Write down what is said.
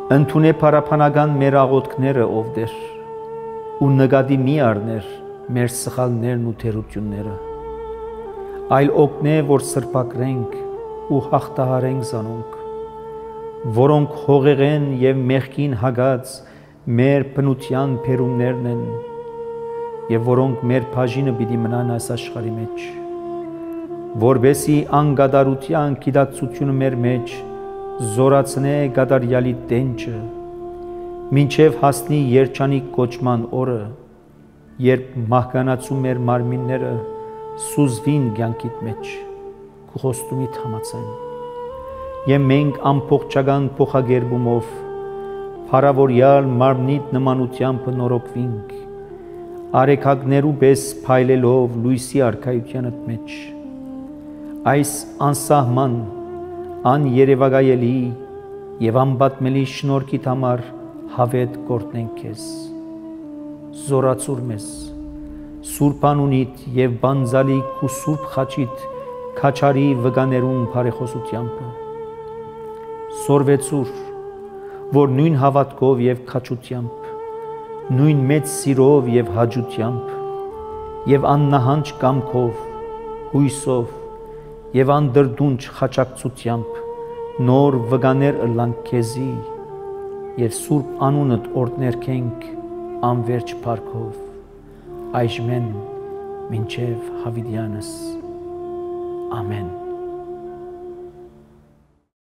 Ընդունե փարափանական մեր աղոթքները, ով Տեր, ու նկատի մի առներ մեր սխալներն ու թերությունները, այլ օգնե, որ սրբակրենք ու հաղթահարենք զանոնք, որոնք հողեղեն եւ մեղքին հագած մեր բնության փերումներն են, եւ որոնք մեր բաժինը պիտի մնան այս աշխարհի մեջ, որբեսի անկատարության գիտակցությունը մեր մեջ զորացնե կատարյալի տենչը, մինչև հասնի երջանիկ կոչման օրը, երբ մահկանացու մեր մարմինները սուզվին կյանքիդ մեջ, քու խոստումիդ համաձայն, եւ մենք ամբողջական փոխագերբումով փառավորյալ մարմնիդ նմանությամբ նորոգվինք, արեքակներու պես փայլելով լույսի արքայությանդ մեջ, այս անսահման, աներևակայելի եւ անպատմելի շնորհքիդ համար հավետ գործնենք քեզ, զորացուր մեզ, Սուրբ անունիդ եւ բանձալիք ու Սուրբ խաչիդ քաչարի վկաներուն բարեխոսությամբ, սորվեցուր, որ նույն հավատքով եւ քաչությամբ, նույն մեծ սիրով եւ հաճությամբ եւ աննահանջ կամքով, հույսով եւ անդրդունջ խաչակցությամբ նոր վկաներ ըլլանք քեզի եւ Սուրբ անունդ օրհներքենք անվերջ փառքով, այժմեն մինչև հավիտյանս, ամեն։